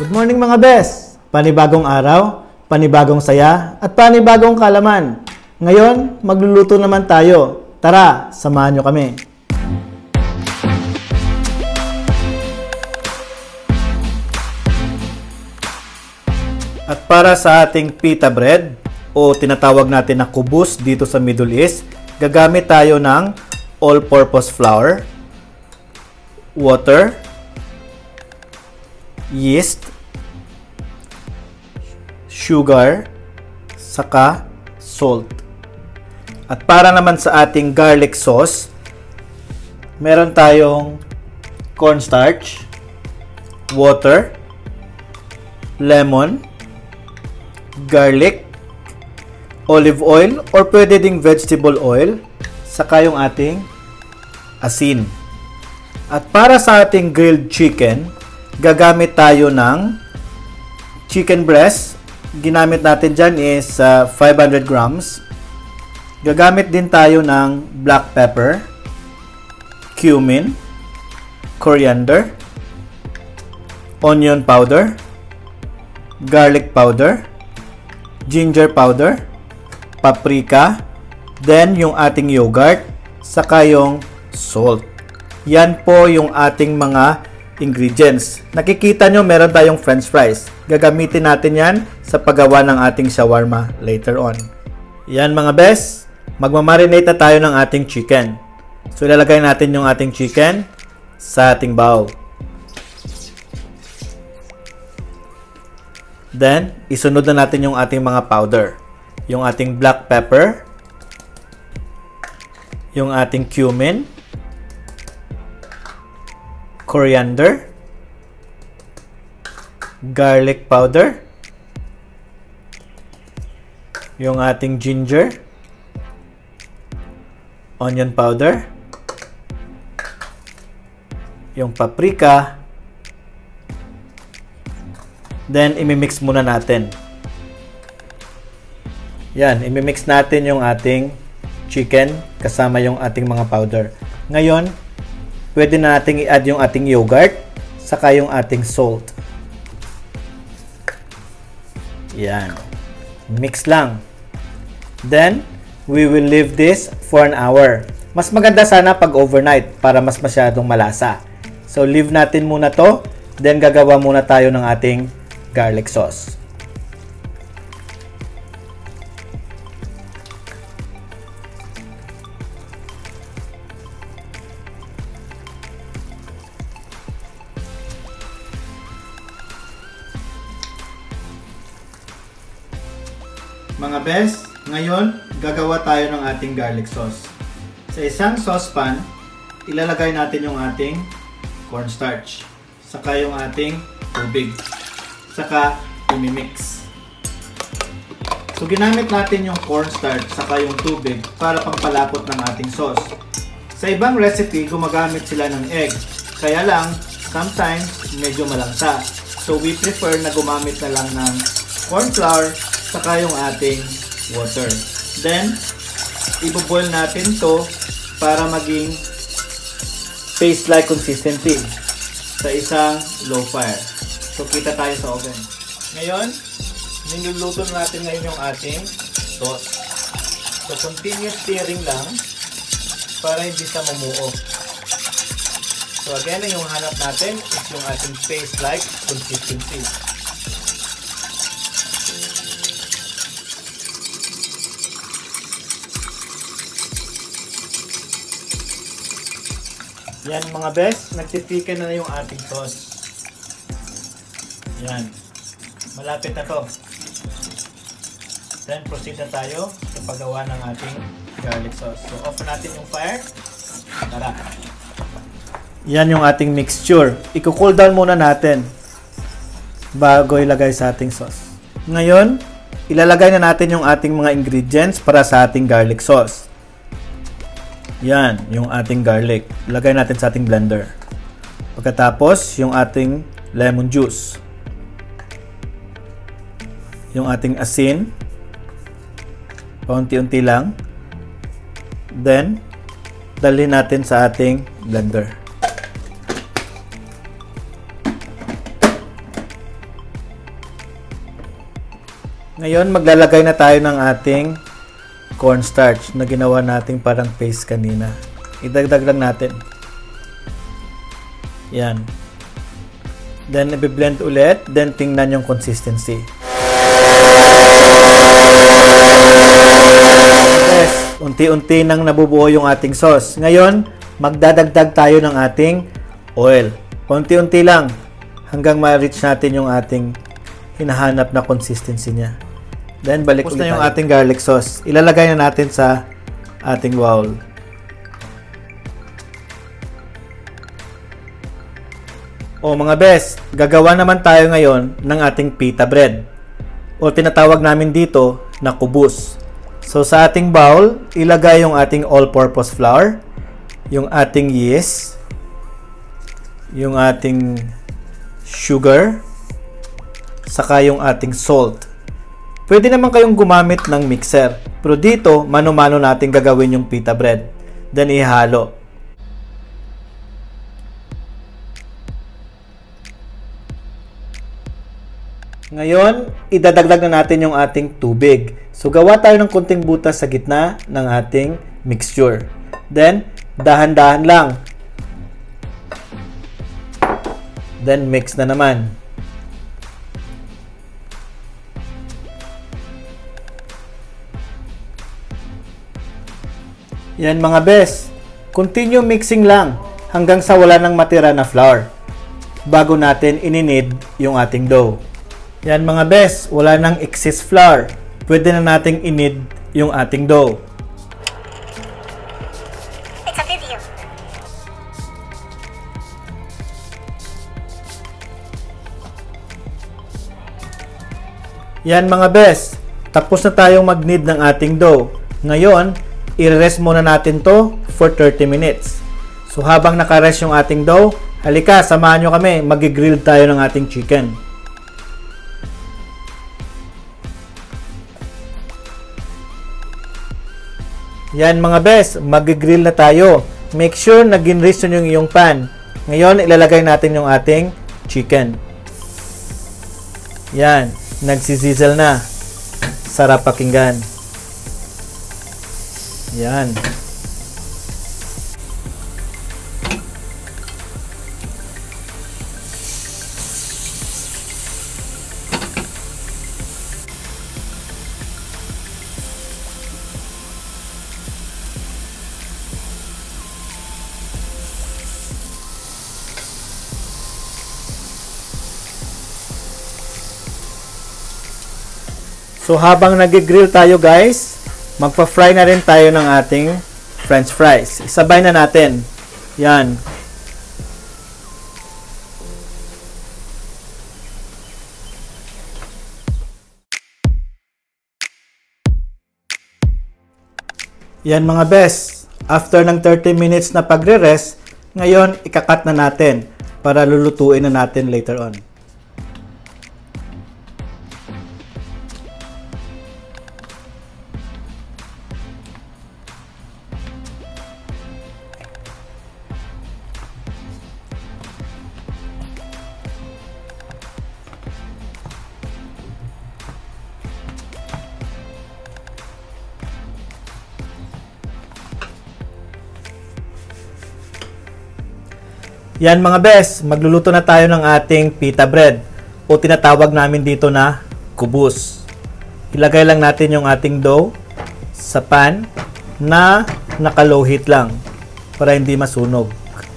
Good morning mga bes! Panibagong araw, panibagong saya, at panibagong kalaman. Ngayon, magluluto naman tayo. Tara, samahan nyo kami. At para sa ating pita bread, o tinatawag natin na kubus dito sa Middle East, gagamit tayo ng all-purpose flour, water, yeast, sugar, saka salt. At para naman sa ating garlic sauce, meron tayong cornstarch, water, lemon, garlic, olive oil, or pwede ding vegetable oil, saka yung ating asin. At para sa ating grilled chicken, gagamit tayo ng chicken breast. Ginamit natin dyan is 500 grams. Gagamit din tayo ng black pepper, cumin, coriander, onion powder, garlic powder, ginger powder, paprika, then yung ating yogurt, saka yung salt. Yan po yung ating mga ingredients. Nakikita nyo meron tayong french fries. Gagamitin natin yan sa paggawa ng ating shawarma later on. Yan mga bes, magmamarinate na tayo ng ating chicken. So ilalagay natin yung ating chicken sa ating bowl. Then, isunod na natin yung ating mga powder. Yung ating black pepper, yung ating cumin, coriander, garlic powder, yung ating ginger, onion powder, yung paprika, then imimix muna natin. Yan, imimix natin yung ating chicken kasama yung ating mga powder. Ngayon, pwede na natin i-add yung ating yogurt saka yung ating salt. Yan. Mix lang. Then, we will leave this for an hour. Mas maganda sana pag overnight para mas masyadong malasa. So, leave natin muna to. Then, gagawa muna tayo ng ating garlic sauce. Mga bes, ngayon gagawa tayo ng ating garlic sauce. Sa isang saucepan, ilalagay natin yung ating cornstarch, saka yung ating tubig, saka imimix. So ginamit natin yung cornstarch saka yung tubig para pampalapot ng ating sauce. Sa ibang recipe, gumagamit sila ng egg. Kaya lang, sometimes medyo malangsa. So we prefer na gumamit na lang ng corn flour saka yung ating water. Then, iboboil natin to para maging paste-like consistency sa isang low fire. So, kita tayo sa oven. Ngayon, niluluto natin ngayon yung ating sauce. So, continuous stirring lang para hindi siya mamuo. So, again, yung hanap natin is yung ating paste-like consistency. Yan mga bes, nagtitiken na yung ating sauce. Yan. Malapit na to. Then proceed na tayo sa paggawa ng ating garlic sauce. So off natin yung fire. Tara. Yan yung ating mixture. I-cool down muna natin bago ilagay sa ating sauce. Ngayon, ilalagay na natin yung ating mga ingredients para sa ating garlic sauce. Yan, yung ating garlic. Ilagay natin sa ating blender. Pagkatapos, yung ating lemon juice. Yung ating asin. Paunti-unti lang. Then, dalhin natin sa ating blender. Ngayon, maglalagay na tayo ng ating cornstarch na ginawa nating parang paste kanina. Idagdag lang natin. Yan. Then, i-blend ulit. Then, tingnan yung consistency. Yes, unti-unti nang nabubuo yung ating sauce. Ngayon, magdadagdag tayo ng ating oil. Unti-unti lang hanggang ma-reach natin yung ating hinahanap na consistency niya. Then, balik ulit na yung ating garlic sauce. Ilalagay na natin sa ating bowl. O mga best, gagawa naman tayo ngayon ng ating pita bread. O tinatawag namin dito na kubus. So, sa ating bowl, ilagay yung ating all-purpose flour, yung ating yeast, yung ating sugar, saka yung ating salt. Pwede naman kayong gumamit ng mixer. Pero dito, mano-mano natin gagawin yung pita bread. Then, ihalo. Ngayon, idadagdag na natin yung ating tubig. So, gawa tayo ng konting butas sa gitna ng ating mixture. Then, dahan-dahan lang. Then, mix na naman. Yan mga best. Continue mixing lang hanggang sa wala nang matira na flour bago natin ininid yung ating dough. Yan mga best, wala nang excess flour. Pwede na nating inid yung ating dough. It's a video. Yan mga best, tapos na tayong mag-knead ng ating dough. Ngayon, i-rest muna natin to for 30 minutes. So habang naka-rest yung ating dough, halika, samahan nyo kami, mag-grill tayo ng ating chicken. Yan mga best, mag-grill na tayo. Make sure na ginrest nyo yung iyong pan. Ngayon, ilalagay natin yung ating chicken. Yan, nagsisizzle na. Sarap pakinggan. Yan. So habang nag-grill tayo guys, magpa-fry na rin tayo ng ating french fries. Isabay na natin. Yan. Yan mga best. After ng 30 minutes na pagre-rest, ngayon ikakat na natin para lulutuin na natin later on. Yan mga best, magluluto na tayo ng ating pita bread o tinatawag namin dito na kubus. Ilagay lang natin yung ating dough sa pan na naka-low heat lang para hindi masunog.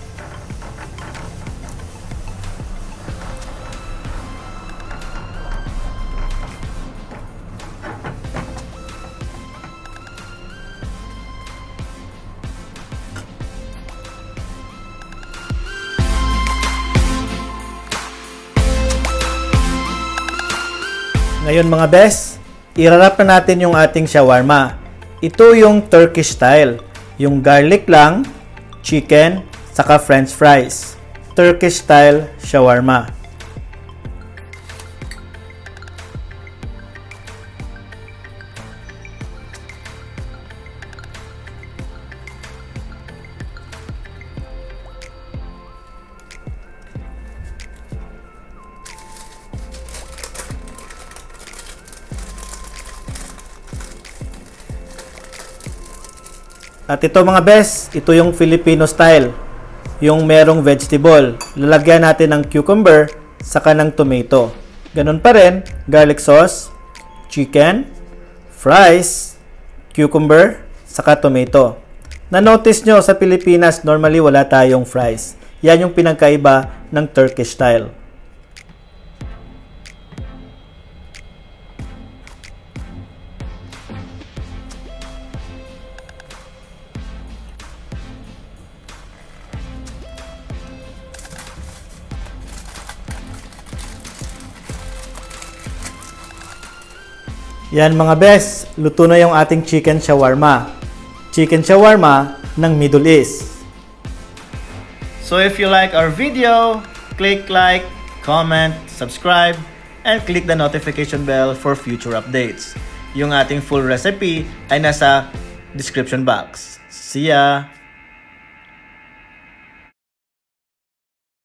Ngayon mga best, i-wrap na natin yung ating shawarma. Ito yung Turkish style. Yung garlic lang, chicken, saka french fries. Turkish style shawarma. At ito mga best, ito yung Filipino style. Yung merong vegetable. Lalagyan natin ng cucumber, saka ng tomato. Ganun pa rin, garlic sauce, chicken, fries, cucumber, saka tomato. Na-notice nyo, sa Pilipinas, normally wala tayong fries. Yan yung pinagkaiba ng Turkish style. Yan mga best, luto na yung ating chicken shawarma. Chicken shawarma ng Middle East. So if you like our video, click like, comment, subscribe, and click the notification bell for future updates. Yung ating full recipe ay nasa description box. See ya!